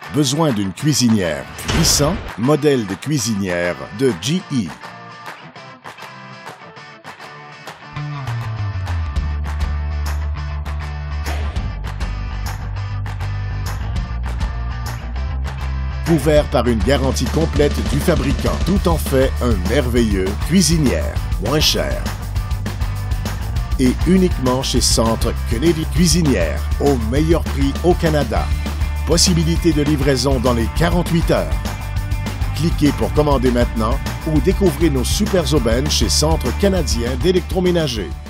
Besoin d'une cuisinière puissant? Modèle de cuisinière de GE. Couvert par une garantie complète du fabricant. Tout en fait un merveilleux cuisinière, moins cher. Et uniquement chez Centre Kennedy Cuisinière, au meilleur prix au Canada. Possibilité de livraison dans les 48 heures. Cliquez pour commander maintenant ou découvrez nos super aubaines chez Centre canadien d'électroménager.